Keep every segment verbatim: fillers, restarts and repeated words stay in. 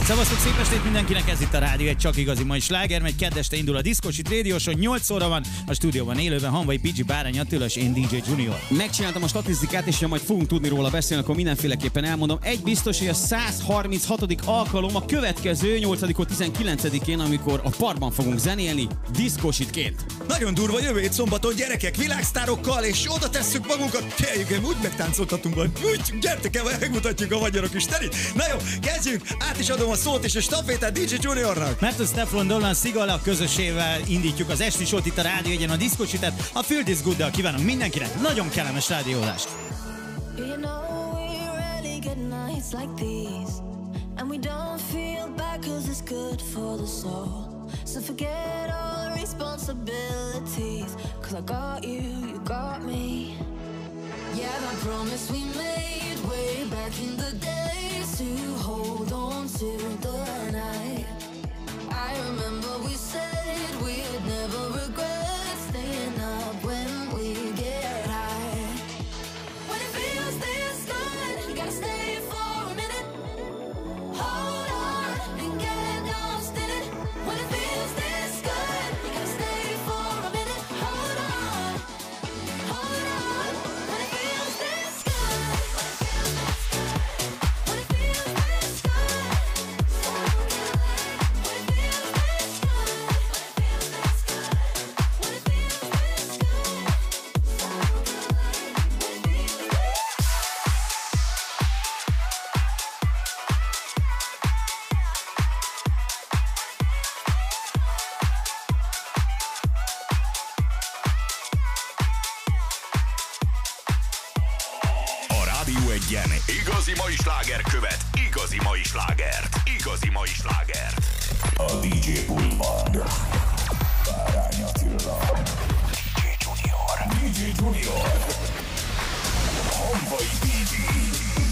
Szevasztok, szép estét mindenkinek, ez itt a rádió, egy csak igazi mai sláger, megy keddeste indul a Diszkos Hit Radio Show, nyolc óra van, a stúdióban élőben Hanvai pé gé, Bárány Attila, én dé dzsé Junior. Megcsináltam a statisztikát, és ha majd fogunk tudni róla beszélni, akkor mindenféleképpen elmondom. Egy biztos, hogy a száz harminchatodik alkalom a következő nyolcadikon tizenkilencedikén, amikor a parkban fogunk zenélni, Diszkos Hitként. Nagyon durva, jövő hét szombaton, gyerekek, világsztárokkal, és oda tesszük magunkat, teljük, úgy megtáncoltatunk majd, úgy, gyertek el, megmutatjuk a magyarok istenit. Na jó, kezdjünk, át is adom a szót és a stafétát dé dzsé Juniornak. Mert a Stefan Dolan Szigala közösével indítjuk az esti sót itt a rádió egyen a Diszkos Hitet, a Feel This Good-del kívánom mindenkinek nagyon kellemes rádiózást. You know we rarely get nights like these, and we don't feel bad cause it's good for the soul. So forget all the responsibilities, cause I got you, you got me. Yeah, that promise we made way back in the days to hold on to the night. I remember we said we'd never regret staying up when we get high. When it feels this good, you gotta stay for a minute. Hold on and get lost in it. When it feels this good, you gotta stay for a minute. Hold on, hold on. When it feels this good, when it feels this good, when it feels this good, when it feels this good, when it feels this good. A Rádió Egyen igazi mai sláger követ, igazi mai slágert, igazi mai slágert. A dé dzsé pultban Bárány Attila, dé dzsé Junior, dé dzsé Junior, Hanvai pé gé.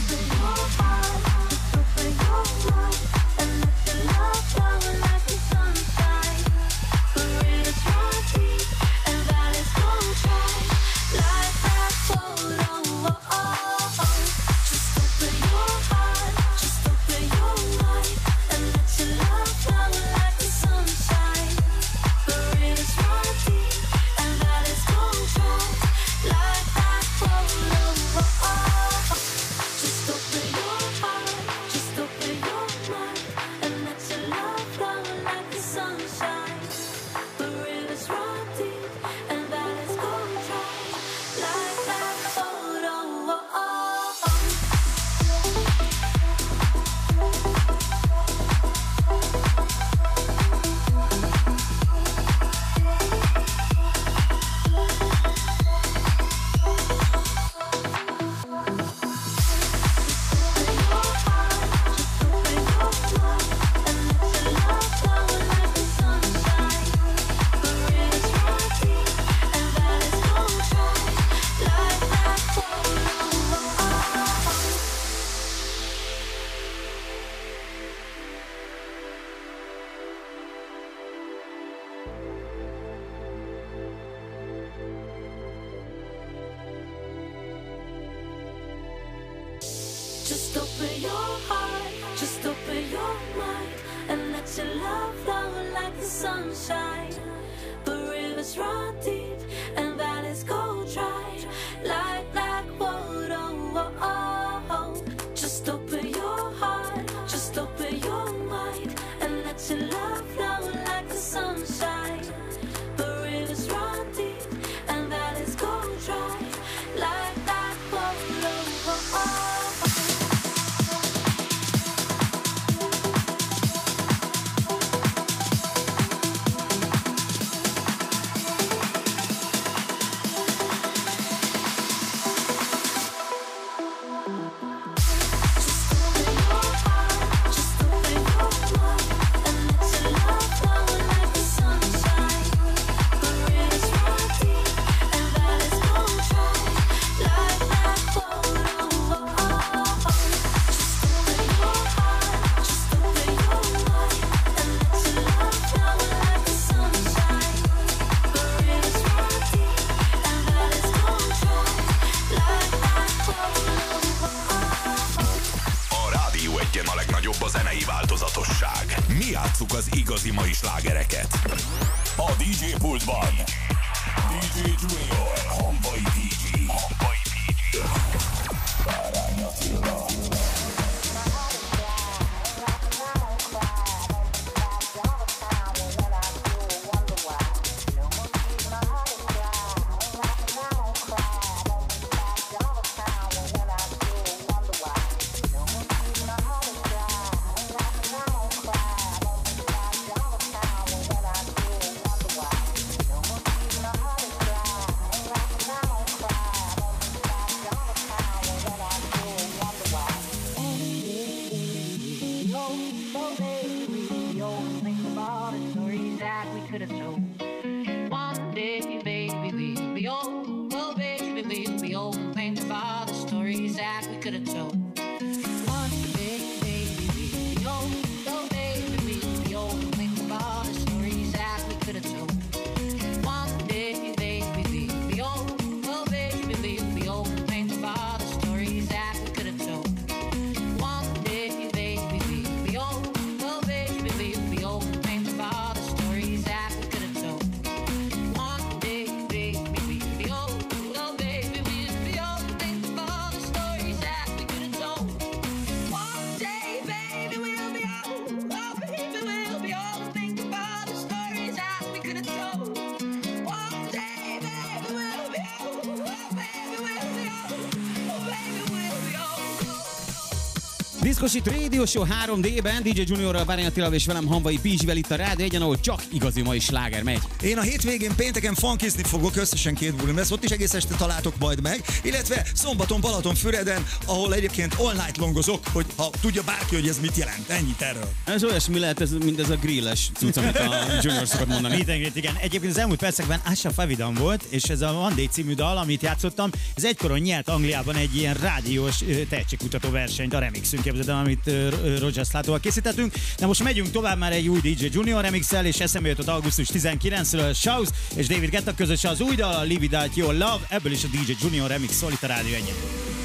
Just open your heart, just open your mind, and let your love flow like the sunshine. The rivers run deep and valleys go dry, like black water. Oh, oh, oh. Just open your heart, just open your mind, and let your love flow like the sunshine. The rivers run deep and valleys go dry, like black water. Oh, oh. A legnagyobb a zenei változatos. játsszuk az igazi mai slágereket. A dé dzsé pultban dé dzsé Junior, Hamvai dé dzsé. Hamvai dé dzsé. Bárány Attila. Diszkosít Radio Show három dé-ben, dé dzsé Juniorral, Bárány Attilával és velem Hamvai Pizsivel itt a Rádió egyen, ahol csak igazi mai sláger megy. Én a hétvégén pénteken funkizni fogok, összesen két bulim lesz, ott is egész este találtok majd meg, illetve szombaton Balatonfüreden, ahol egyébként all night longozok, hogy ha tudja bárki, hogy ez mit jelent. Ennyit erről. Ez olyasmi lehet, ez, mint ez a grilles cucc, amit a Junior szokott mondani. Meet igen. Egyébként az elmúlt percekben Asha Favidan volt, és ez a One Day című dal, amit játszottam, ez egykor nyert Angliában egy ilyen rádiós tehetségkutató versenyt, a remixünk, képzeld, amit Roger Slatóval készítettünk. De most megyünk tovább már egy új dé dzsé Junior remixel, és eszembe jutott augusztus tizenkilencedikéről Shouse és David Guetta közös az új dal, a Live Without Your Love, ebből is a dé dzsé Junior remix szól itt a Rádió egyen.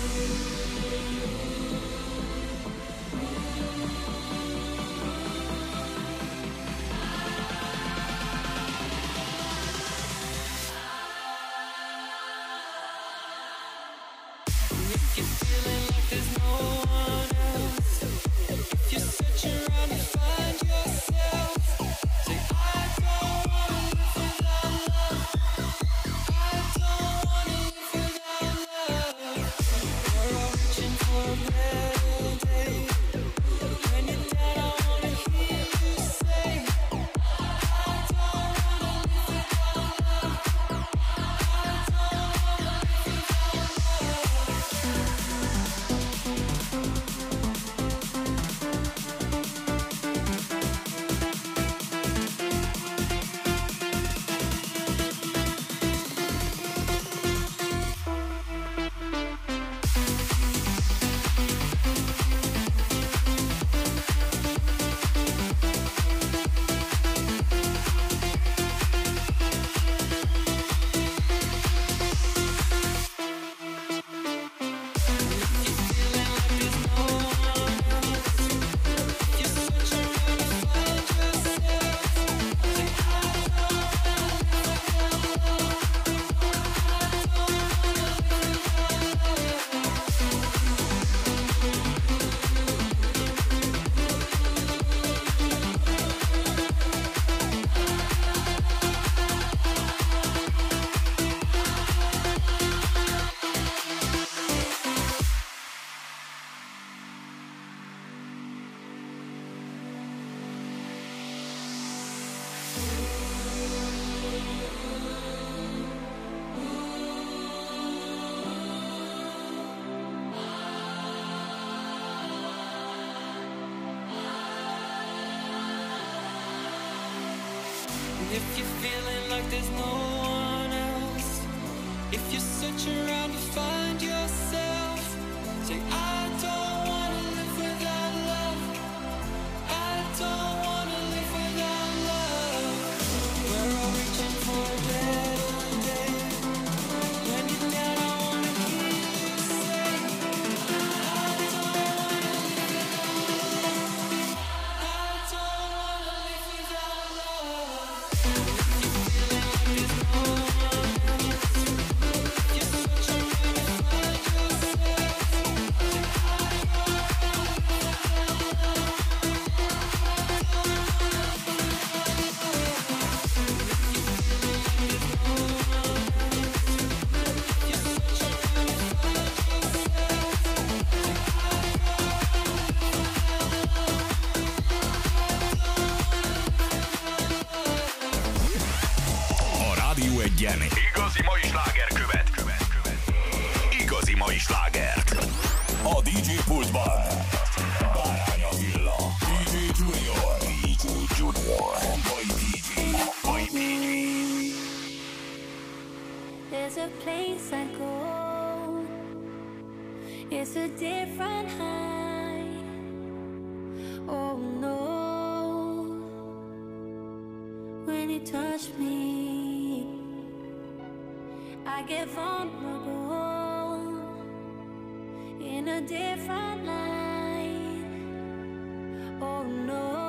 If you're feeling like there's no one else, if you search around to find yourself, say I don't wanna live without love, I don't wanna live without love. We're all reaching for a better day. When you're down, I wanna hear you say, I don't wanna live without love, I don't wanna egyen. Igazi mai sláger követ. követ, követ. Igazi mai slágert. A dé dzsé pultban Bárány Attila, dé dzsé Junior, dé dzsé Junior, Hombai dé dzsé, Hombai dé dzsé. There's a place I go. It's a different high. Oh no. When you touch me, I get vulnerable in a different light. Oh no.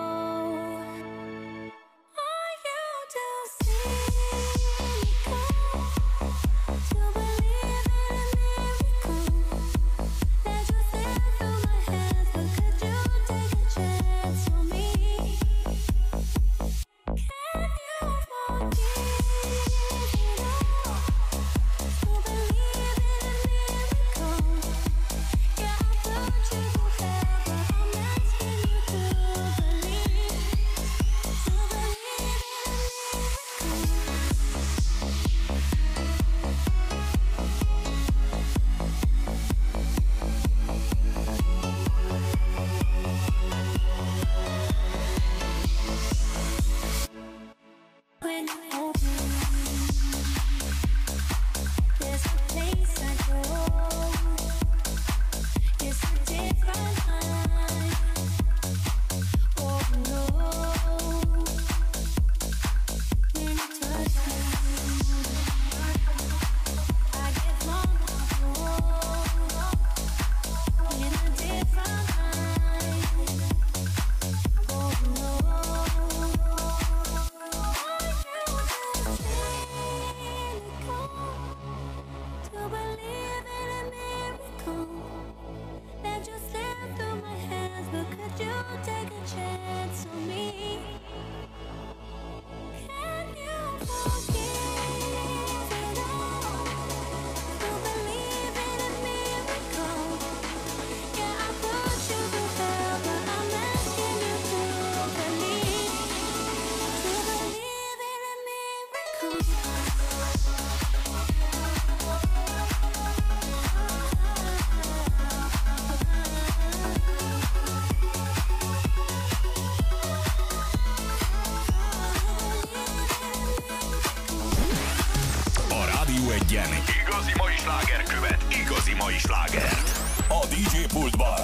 Igazi mai sláger követ, igazi mai slágert. A dé dzsé pultban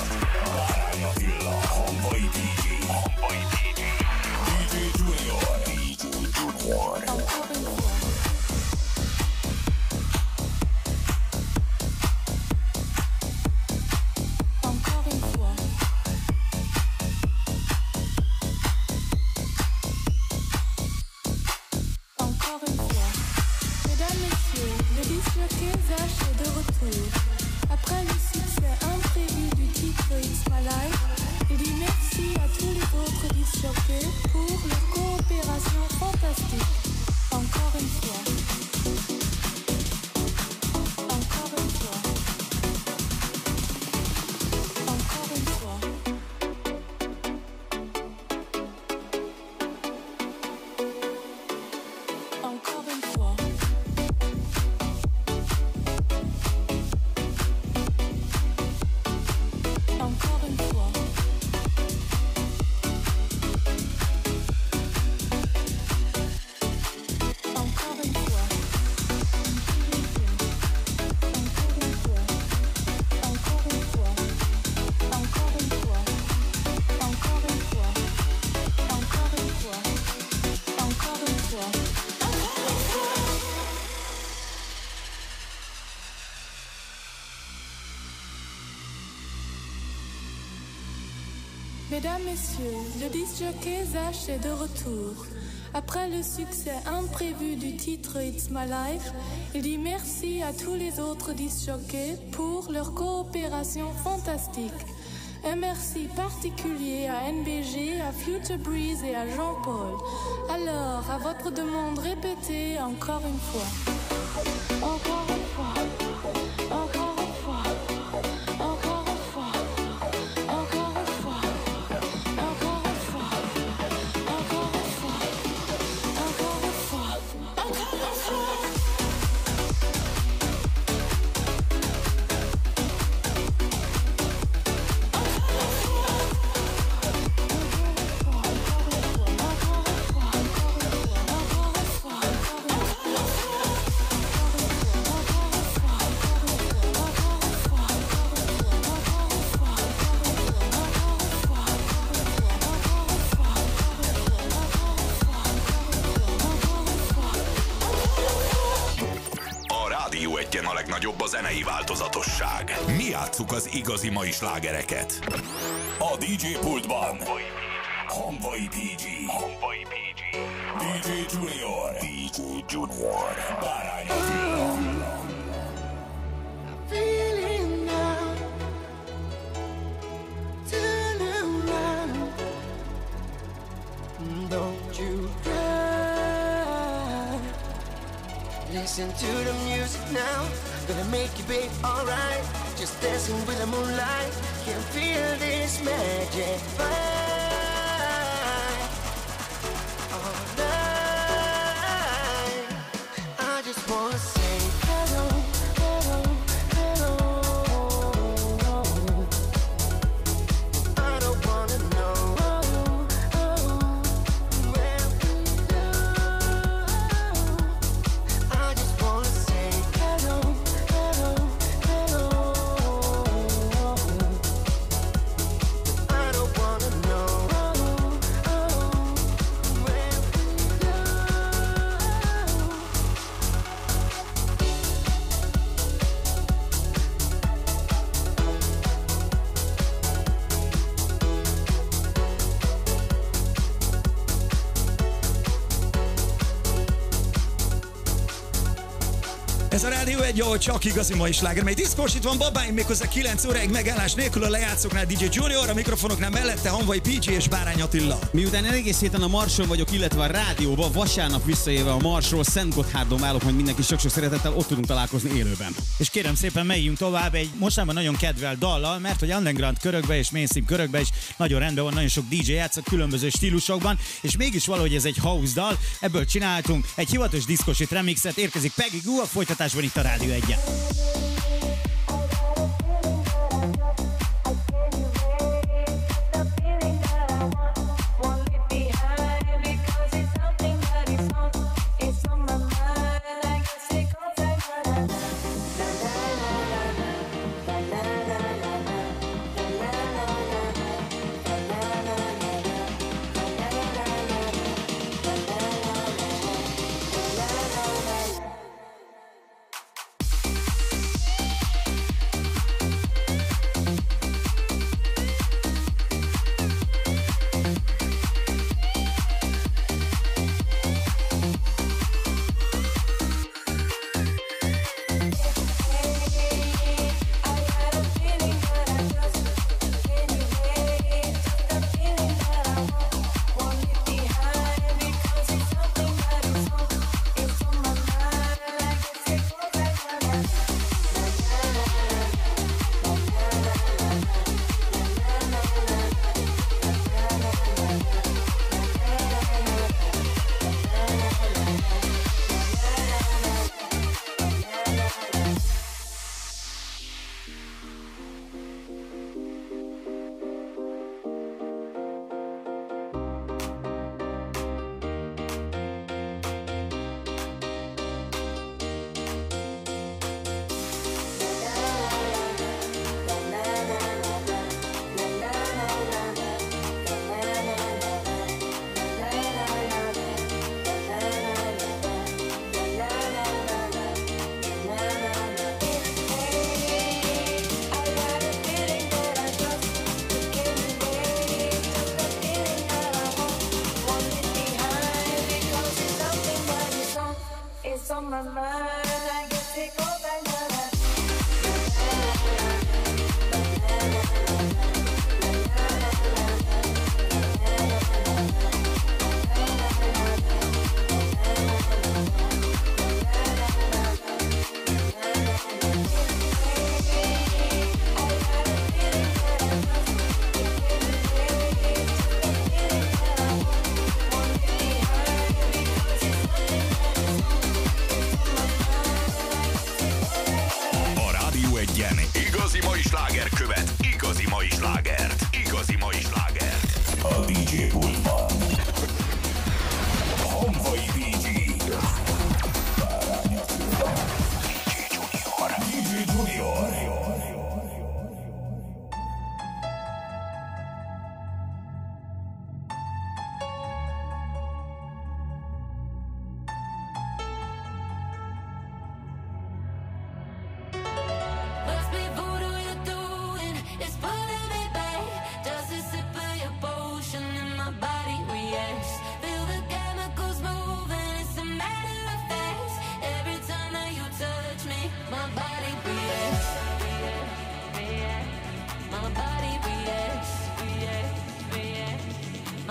Bárány Attila, Hombai dé dzsé, Hombai dé dzsé, dé dzsé Junior, dé dzsé Junior. Mesdames, Messieurs, le disc jockey Zach est de retour. Après le succès imprévu du titre It's My Life, il dit merci à tous les autres disc jockeys pour leur coopération fantastique. Un merci particulier à N B G, à Future Breeze et à Jean-Paul. Alors, à votre demande répétée encore une fois. Encore une fois. Encore une fois. Encore une fois. Encore une fois. Encore une fois. Encore une fois. Encore une fois. Encore une fois. legnagyobb a zenei változatosság. Mi játsszuk az igazi mai slágereket. A dé dzsé pultban Honvai pé gé, Honvai pé gé, dé dzsé Junior, dé dzsé Junior, Bárány Attila. Feeling now, turn around, don't you cry. Listen to the music now, gonna make you babe alright. Just dancing with the moonlight, can feel this magic vibe. All night, I just wanna say hello, hello, hello. I don't wanna know where we go. I just wanna say hello, hello, hello. I don't wanna know where we go. Ez a Rádió egy, ahol csak igazi mai sláger, mely diszkós, itt van babáim, méghozzá kilenc óráig megállás nélkül, a lejátszóknál dé dzsé Junior, a mikrofonoknál mellette Honvai pé gé és Bárány Attila. Miután egész héten a Marson vagyok, illetve a rádióban, vasárnap visszaéve a Marsról, Szentgotthárdon válok, hogy mindenki sok-sok szeretettel ott tudunk találkozni élőben. És kérem szépen, megyünk tovább egy mostanában nagyon kedvelt dallal, mert hogy underground körökbe és mainstream körökbe is nagyon rendben van, nagyon sok dé dzsé játszik különböző stílusokban, és mégis valahogy ez egy house dal, ebből csináltunk egy hivatalos diszkósit remixet, érkezik Peggy Gou, a folytatásban itt a Rádió egyen.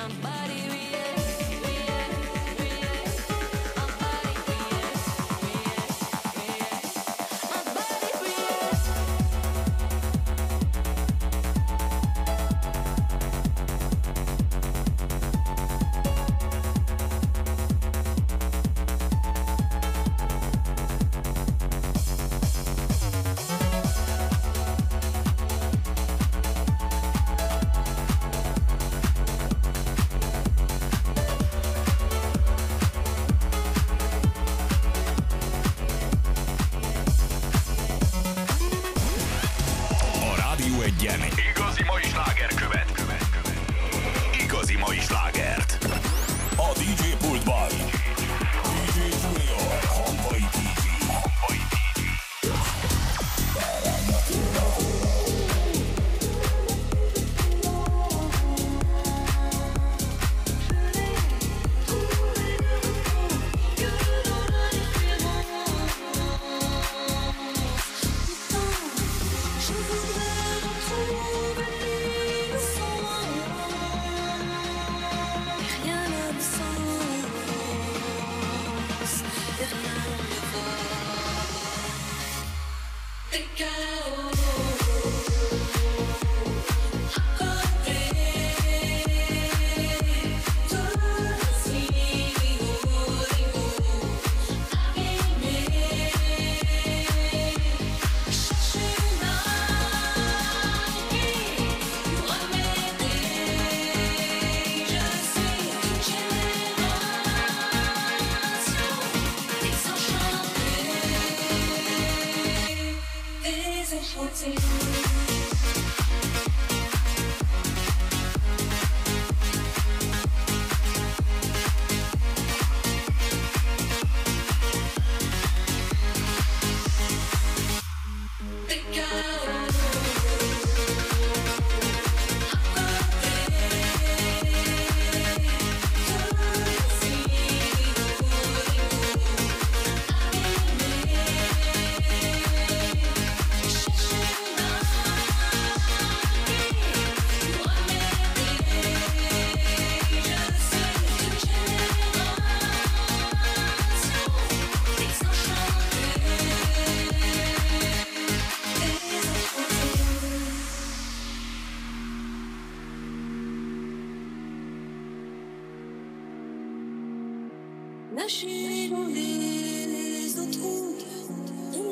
My body reacts, reacts, reacts. My body reacts, reacts, reacts. My body reacts. A Rádió Egyen igazi mai sláger követ. Igazi mai slágert. A dé dzsé pultban dé dzsé Junior, Hamvai té vé. Hamvai té vé. Je voudrais retrouver l'innocence. Rien ne me sens, et rien ne me va. T'es K O. Nager dans les eaux troubles du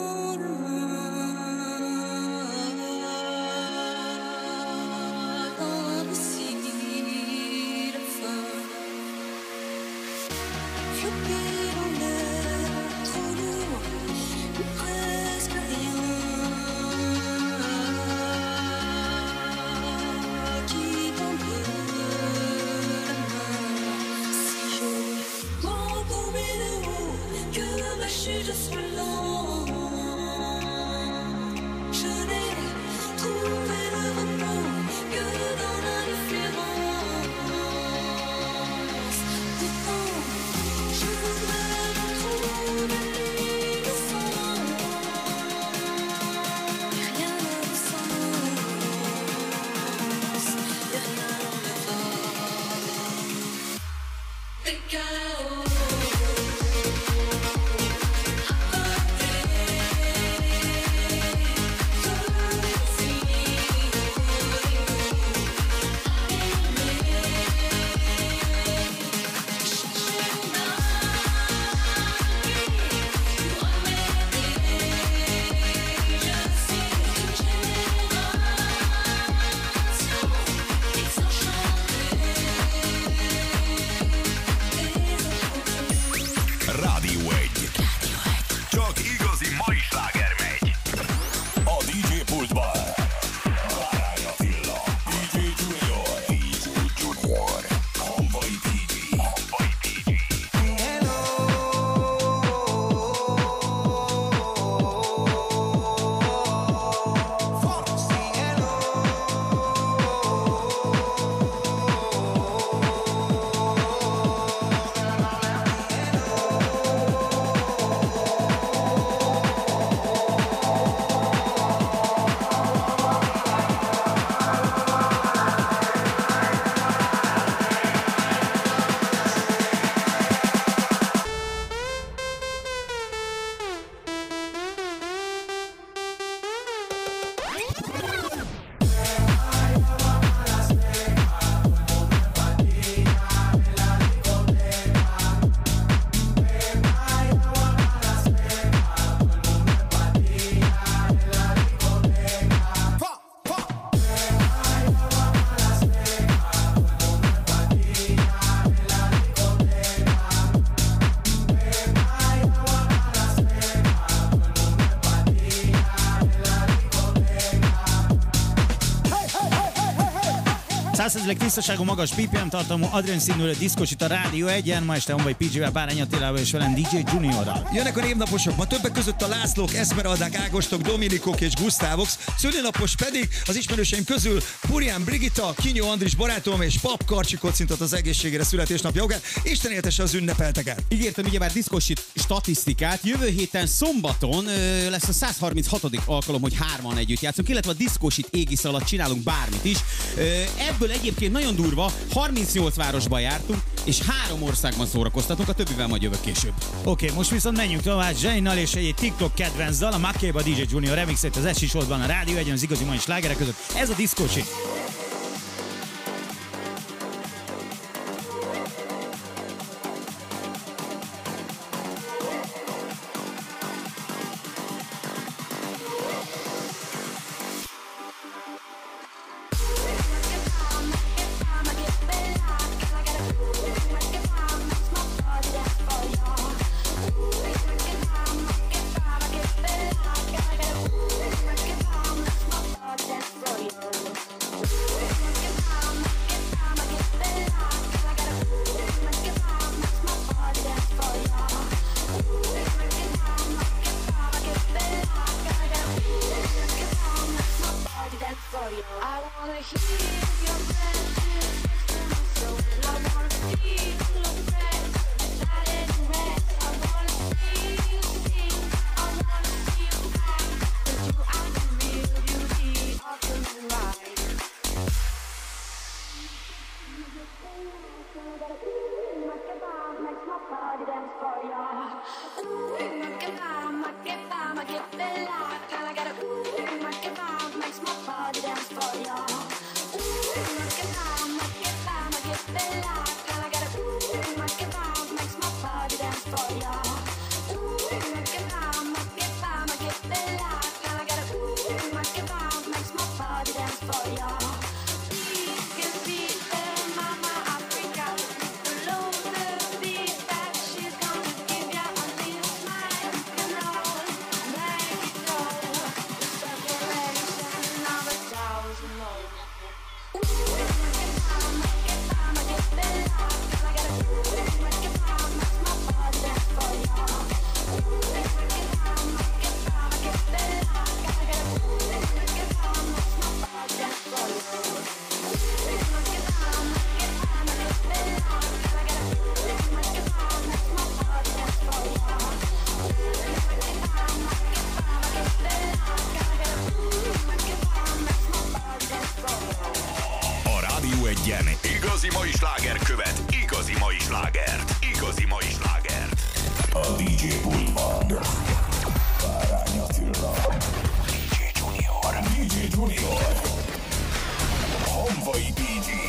lendemain, impossible fin. Flotter dans l'air trop lourd, ou presque rien, qui tombe la main. Si je prends combien de haut que ma chute soit lente, je n'ai trouvé le repos que dans l'indifférence. Pourtant, je voudrais retrouver l'innocence. Et rien ne me sens, et rien ne me va. T'es K O. lehetőleg tisztaságú, magas bé pé em tartalmú, adrenszínűlő diszkos itt a Rádió egyen. Ma este Honvai pé jé-vel, Bárány Attilával és velem dé dzsé Juniorral. Jönnek a névnaposok, ma többek között a Lászlók, Eszmeraldák, Ágostok, Dominikok és Gusztávok. Szülinapos pedig az ismerőseim közül Purián Brigitta, Kinyó Andris barátom és Pap Karcsi kocintott az egészségére születésnapja jogán. Isten éltesse az ünnepelteket. Ígértem ugyebár diszkosi statisztikát. Jövő héten szombaton ö, lesz a száz harminchatodik alkalom, hogy hárman együtt játszunk, illetve a diszkosit égisz alatt csinálunk bármit is. Ö, ebből egyébként nagyon durva, harmincnyolc városban jártunk, és három országban szórakoztatunk, a többivel majd jövök később. Oké, okay, most viszont menjünk tovább Zsainnal és egy TikTok kedvenc dal, a Makéba dé dzsé Junior remixét az Esi Showban a Rádió egyen az igazi mai slágerek között. Ez a diszkosi. Igazi mai sláger követ, igazi mai slágert, igazi mai slágert. A dé dzsé pultban Bárány Attila, dé dzsé Junior, dé dzsé Junior, Honvai pé jé.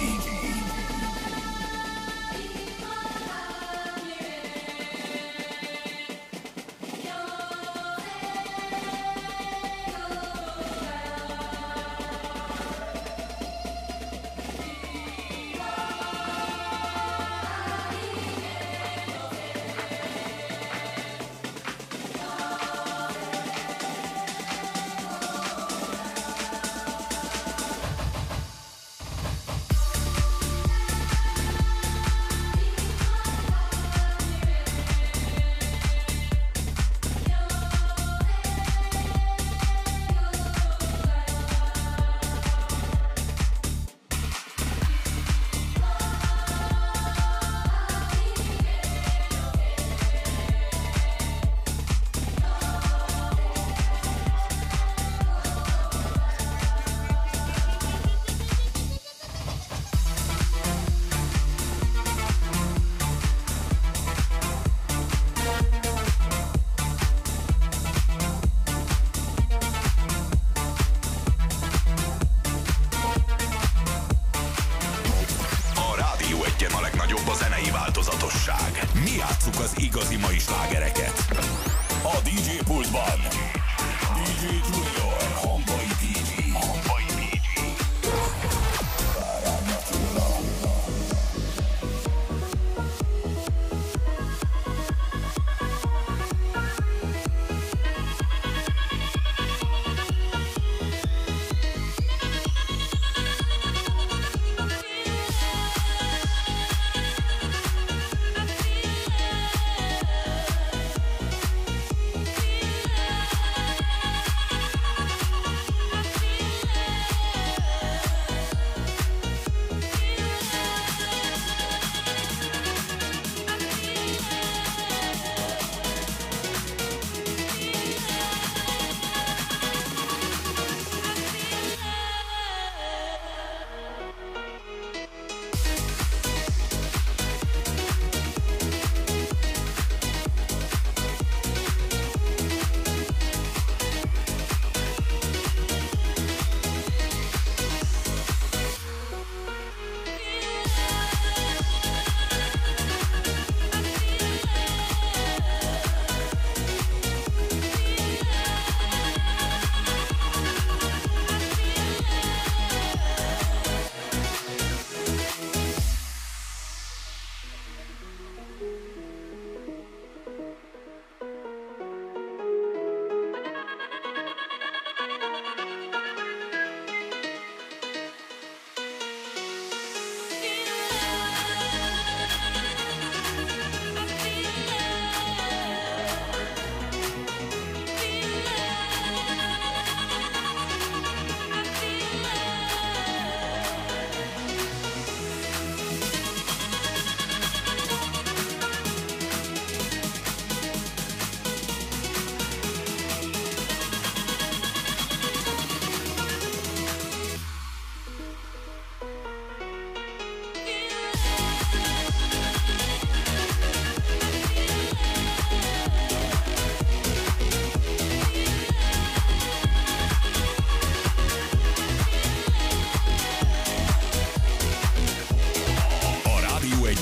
Mi játsszuk az igazi mai slágereket. A dé dzsé pultban dé dzsé Junior, Honvai pé jé. Honvai pé jé. Bárány Attila.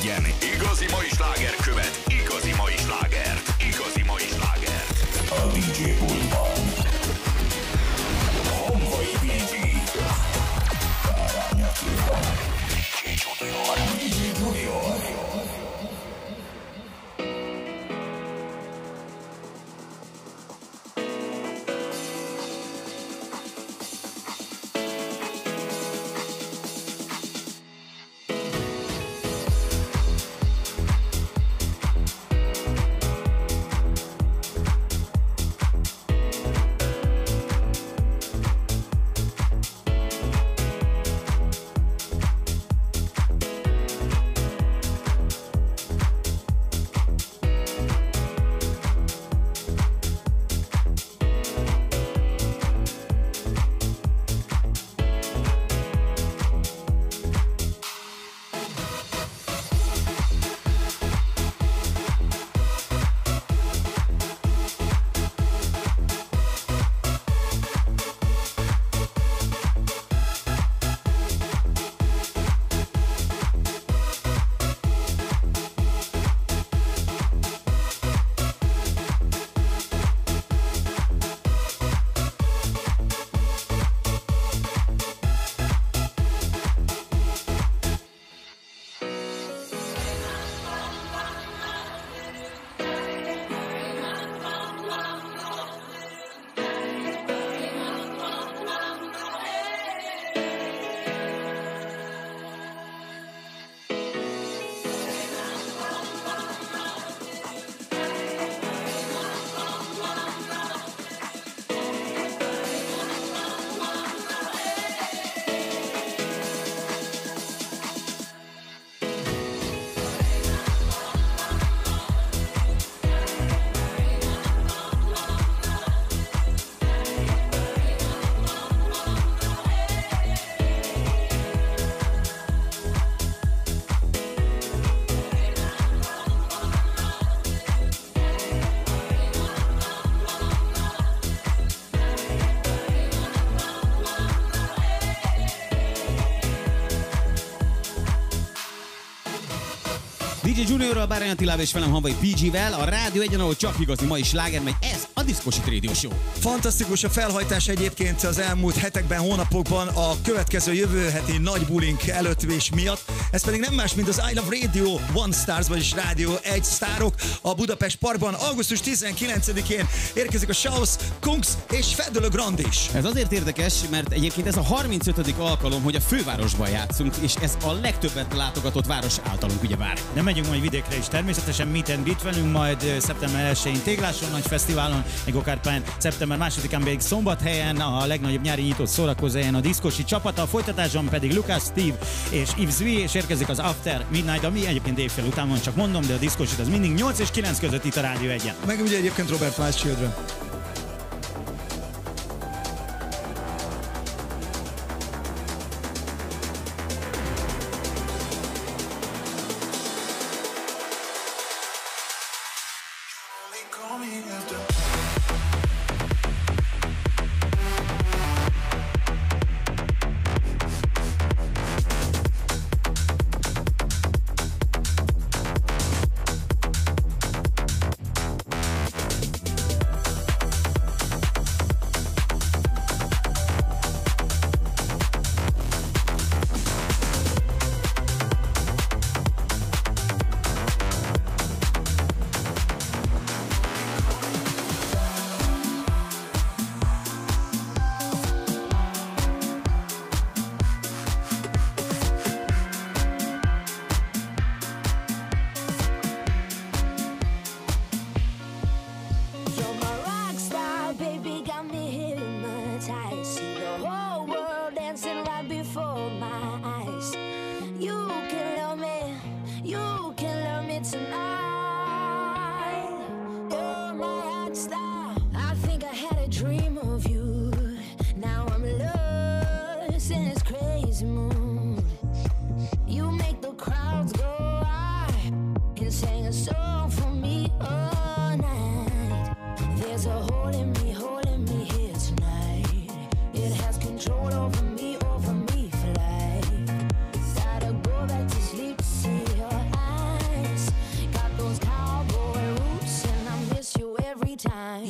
egyen. Igazi mai sláger követ, igazi mai slágert. Igazi mai slágert. A dé dzsé pultban Honvai bé gé. Bárány Attila. dé dzsé Junior. dé dzsé Junior. dé dzsé Juniorral, Bárány Attilával és velem Honvai pé gé-vel a Rádió Egyen, ahol csak igazi mai sláger megy, ez a Diszkosit Radio Show. Fantasztikus a felhajtás egyébként az elmúlt hetekben, hónapokban a következő jövő heti nagy bulink előtt és miatt. Ez pedig nem más, mint az I Love Radio One Stars, vagyis Rádió egy sztárok a Budapest Parkban. augusztus tizenkilencedikén érkezik a Schaus, Kungs és Fedele Grand is. Ez azért érdekes, mert egyébként ez a harmincötödik alkalom, hogy a fővárosban játszunk, és ez a legtöbbet látogatott város általunk ugyebár. De megyünk majd vidékre is természetesen, meet and greet velünk, majd szeptember elsején Tégláson nagy fesztiválon, meg Okárpályán, szeptember másodikán pedig Szombathelyen, a legnagyobb nyári nyitott szórakozóhelyen a Diszkosi csapata, a folytatáson pedig Lucas, Steve és Yves Zvi, és érkezik az After Midnight, ami egyébként évfél után van, csak mondom, de a Diszkosit az mindig nyolc és kilenc között itt a Rádió Egyen. Meg ugye egyébként Robert Miles Children.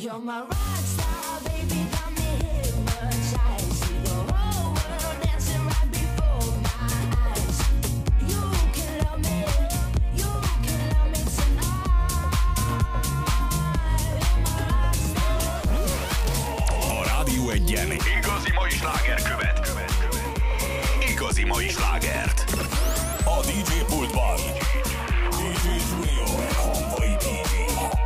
You're my rock star, baby, got me hypnotized. See the whole world dancing right before my eyes. You can love me, you can love me tonight. You're my rock star. A Rádió Egyen igazi mai sláger követ. Igazi mai slágert. A dé dzsé pultban dé dzsé Junior, Honvai dé dzsé.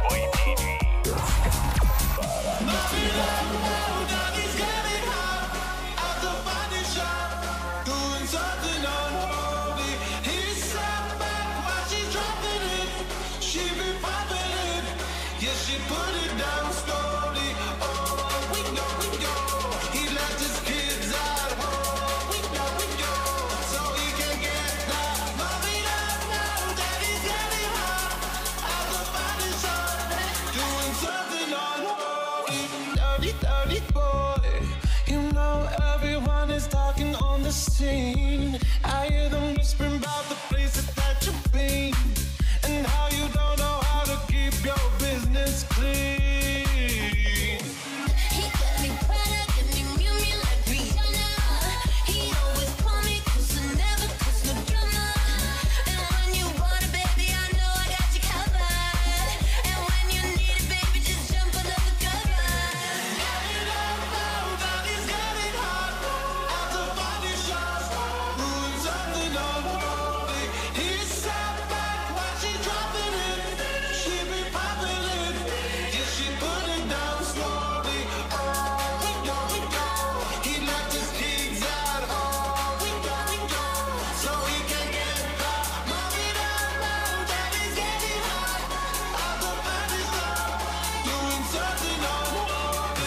Scene. I hear them whispering about the places that you've been and how you don't know how to keep your business clean. He got me Prada, got me Miu Miu like Rihanna. He always call me cause I never cause no drama. And when you want it, baby, I know I got you covered. And when you need it, baby, just jump under the cover. Got it all now, body's got it hot. At the body shop, doing something unholy. He sat back while she dropping it. She be popping it. Yeah, she put it down slowly. Oh, we go, we go. He left his kids at home. We go, we go. So he can get back. Mommy down now, daddy's getting hot. At the body shop, doing something unholy.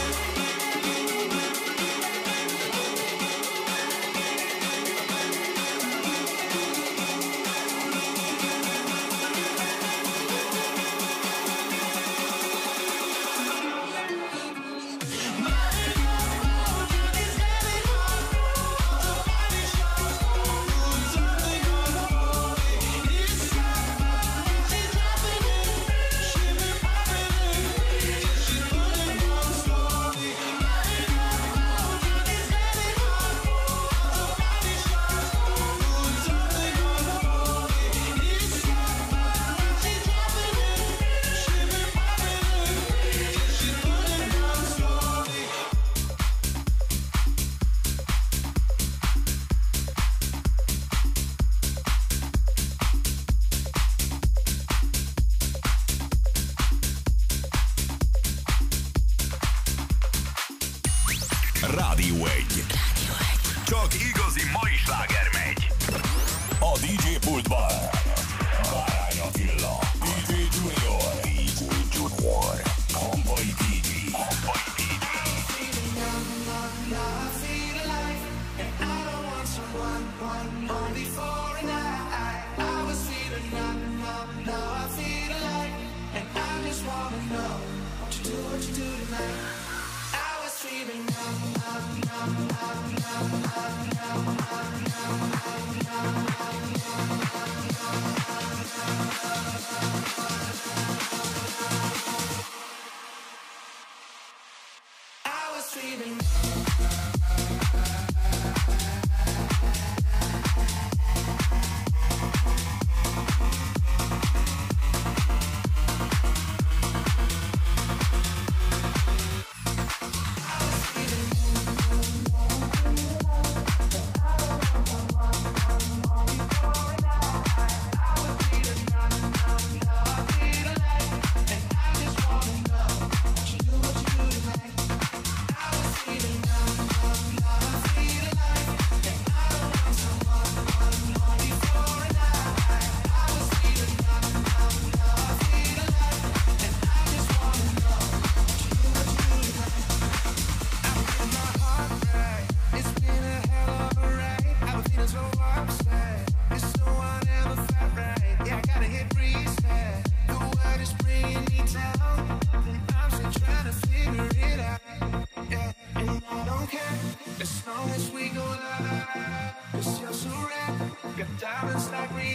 Rádió egy. Csak igazi mai sláger megy. A dé dzsé pultban Bárány Attila, dé dzsé Junior, dé dzsé Junior, Honvai dé dzsé.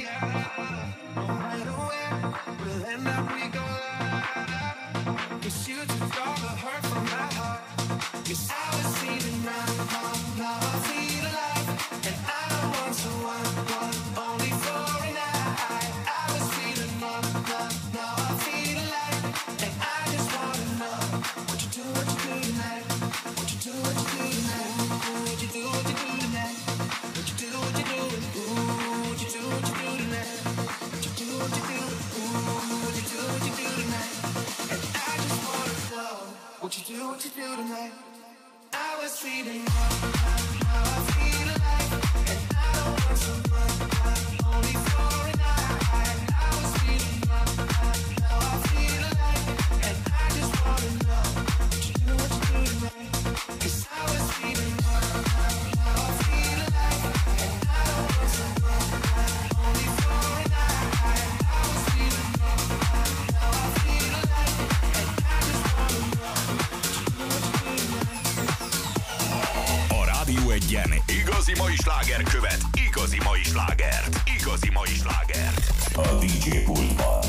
Igazi mai sláger követ, igazi mai slágert, igazi mai slágert. A dé dzsé pultban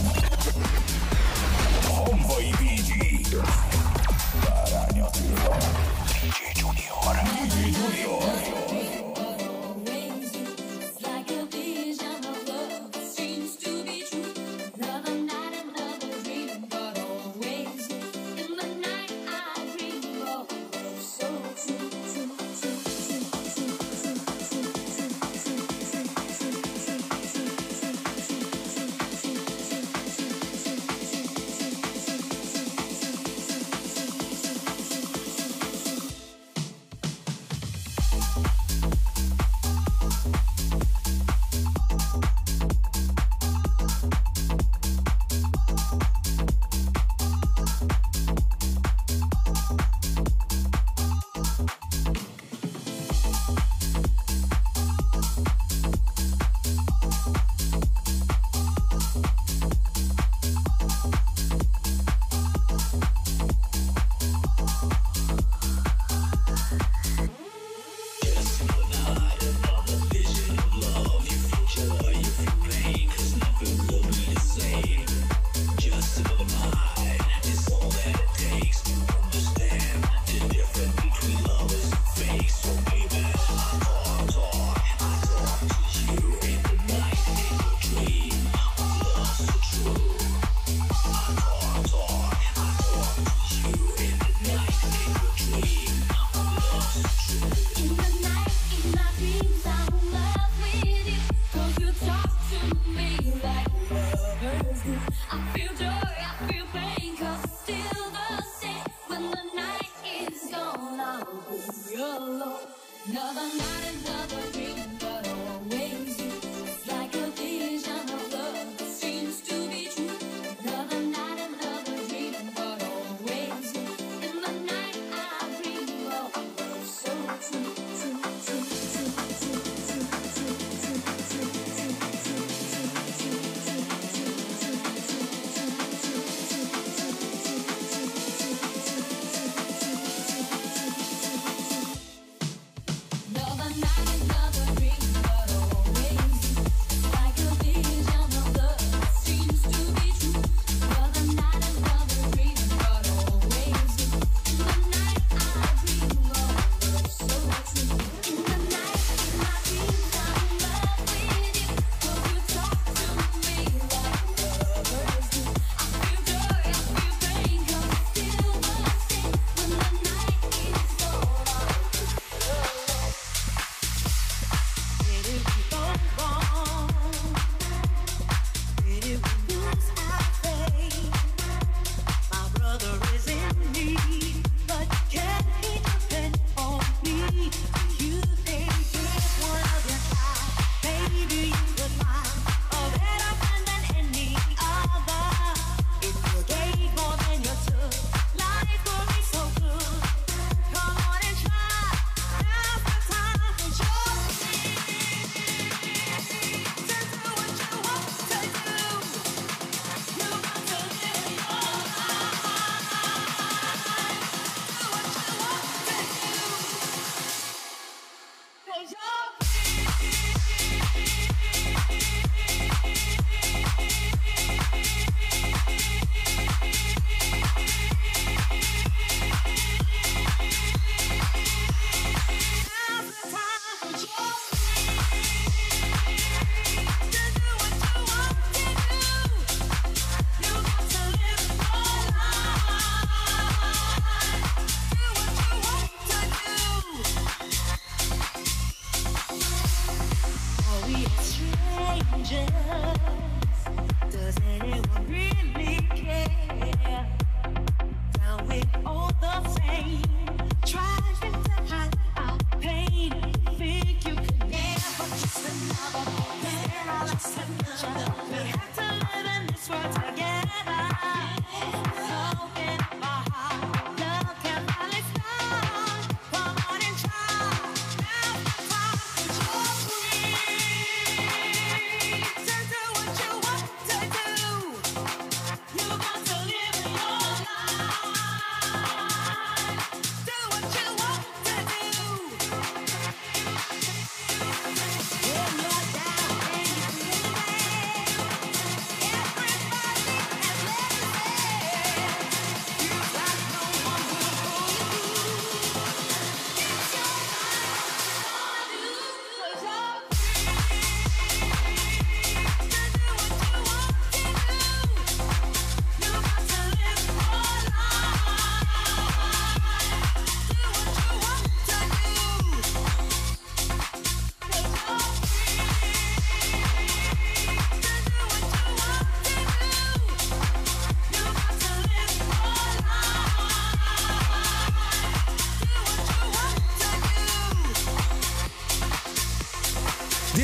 Honvai dé dzsé, Bárány Attila, dé dzsé Junior, dé dzsé Junior.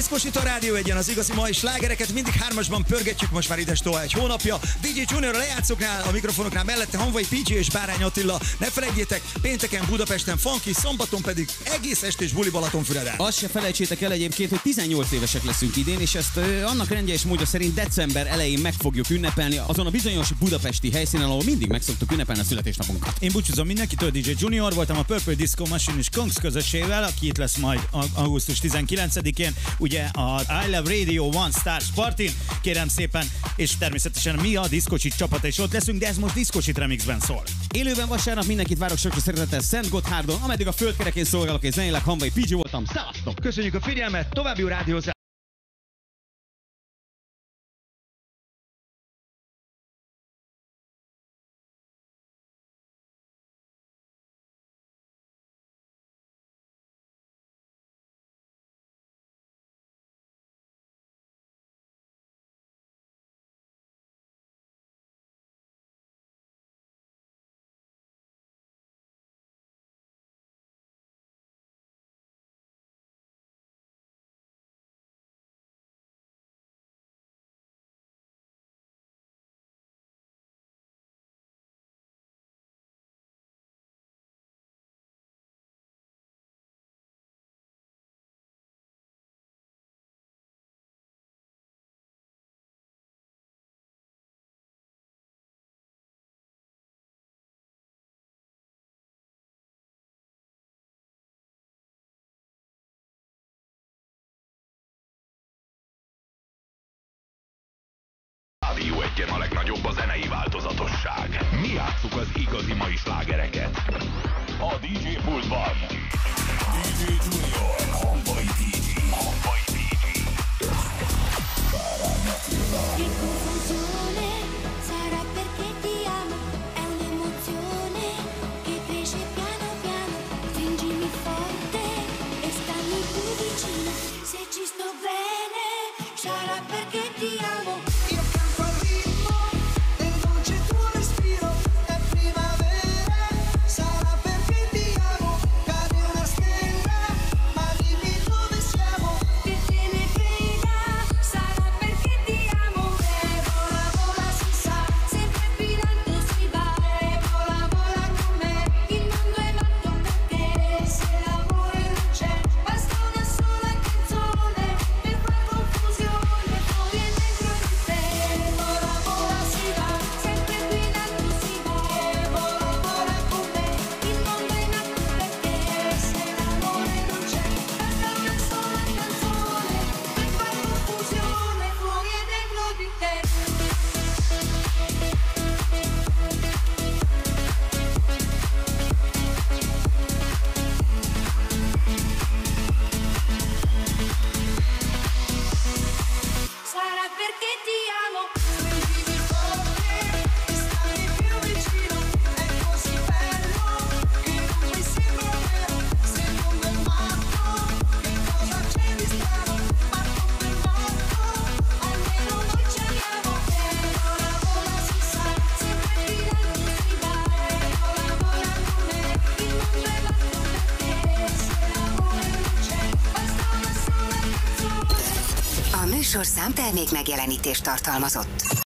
Diszkosító Rádió Egyen, az igazi mai slágereket mindig hármasban pörgetjük most már ides tovább egy hónapja. dé dzsé Junior a lejátszóknál, a mikrofonoknál mellette Hanvai pé gé és Bárány Attila. Ne felejtjétek, pénteken Budapesten funky, szombaton pedig egész estés buli Balatonfüreden. Azt se felejtsétek el egyébként, hogy tizennyolc évesek leszünk idén, és ezt ö, annak rendje és módja szerint december elején meg fogjuk ünnepelni azon a bizonyos budapesti helyszínen, ahol mindig meg szoktuk ünnepelni a születésnapunkat. Én búcsúzom mindenkitől, dé dzsé Junior voltam a Purple Disco Machine és Kongs közössével, aki itt lesz majd augusztus tizenkilencedikén, ugye a I Love Radio One Stars Party, kérem szépen, és természetesen mi a Diszkocsit csapata is ott leszünk, de ez most Diszkocsit remixben szól. Élőben vasárnap mindenkit várok sokra szeretettel Szent Gotthárdon, ameddig a földkerekén szolgálok és zenélek, Hanvai pé gé voltam, szevasztok! Köszönjük a figyelmet, további jó rádiózás! Rádió Egyen a legnagyobb a zenei változatosság. Mi játsszuk az igazi mai slágereket. A dé dzsé pultban dé dzsé Junior, Hanvai pé gé, Hanvai pé gé. Bárány Attila. Che confusione sarà perché ti amo, è un'emozione che cresce piano piano, stringimi forte e stammi più vicino, se ci sto bene sarà perché ti amo. Sorszám termék megjelenítést tartalmazott.